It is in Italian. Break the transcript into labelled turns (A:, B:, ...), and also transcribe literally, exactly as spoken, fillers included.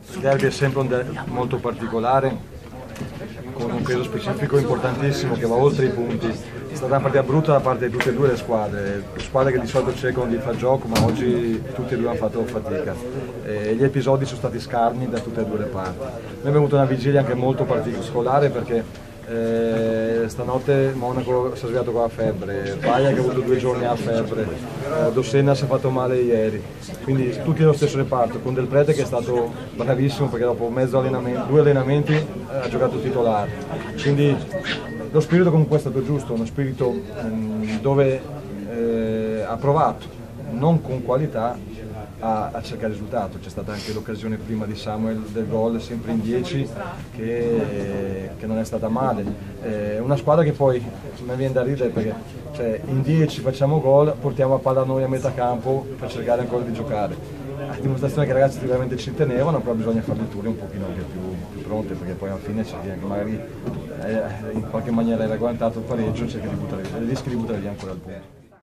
A: Il derby è sempre un derby molto particolare, con un peso specifico importantissimo che va oltre i punti. È stata una partita brutta da parte di tutte e due le squadre, squadre che di solito cercano di far gioco, ma oggi tutti e due hanno fatto fatica. E gli episodi sono stati scarni da tutte e due le parti. Noi abbiamo avuto una vigilia anche molto particolare perché Eh, stanotte Monaco si è svegliato con la febbre, Paglia che ha avuto due giorni a febbre, eh, Dossena si è fatto male ieri, quindi tutti nello stesso reparto, con Del Prete che è stato bravissimo perché dopo mezzo allenamento, due allenamenti eh, ha giocato titolare, quindi lo spirito comunque è stato giusto, uno spirito mh, dove eh, ha provato, non con qualità, a, a cercare il risultato. C'è stata anche l'occasione prima di Samuel del gol, sempre in dieci, che, che non è stata male. È una squadra che poi, mi viene da ridere perché cioè, in dieci facciamo gol, portiamo a palla noi a metà campo per cercare ancora di giocare. A dimostrazione che i ragazzi veramente ci tenevano, però bisogna fare le turne un pochino anche più, più pronte, perché poi alla fine c'è che magari eh, in qualche maniera hai ragguantato il pareggio, cerchi di buttare, rischi di buttare via ancora il punto.